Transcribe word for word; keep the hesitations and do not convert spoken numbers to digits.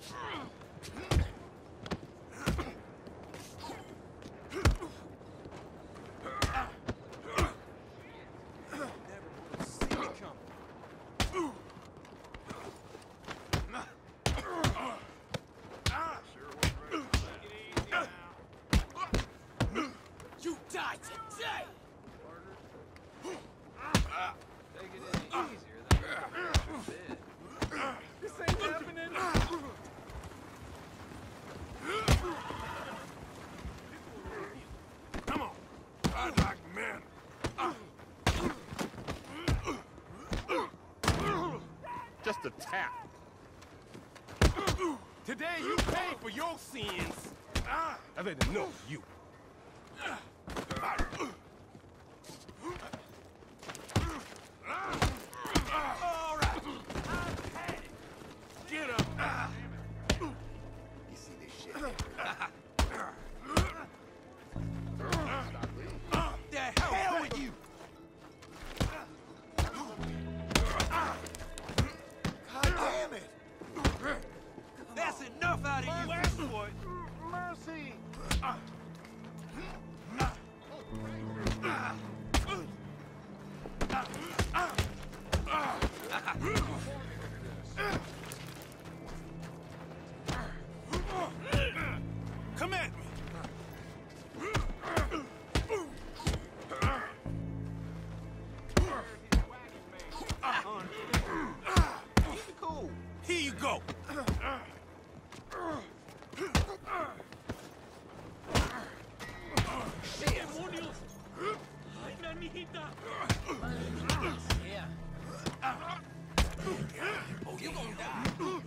Just a tap. Today you pay for your sins. I've had enough of you. All right. I've had it. Get up. You see this shit? The hell with you? Damn it! That's enough out of you, ass boy! Mercy! Come at me! Cool. Here you go. Oh, you gonna die.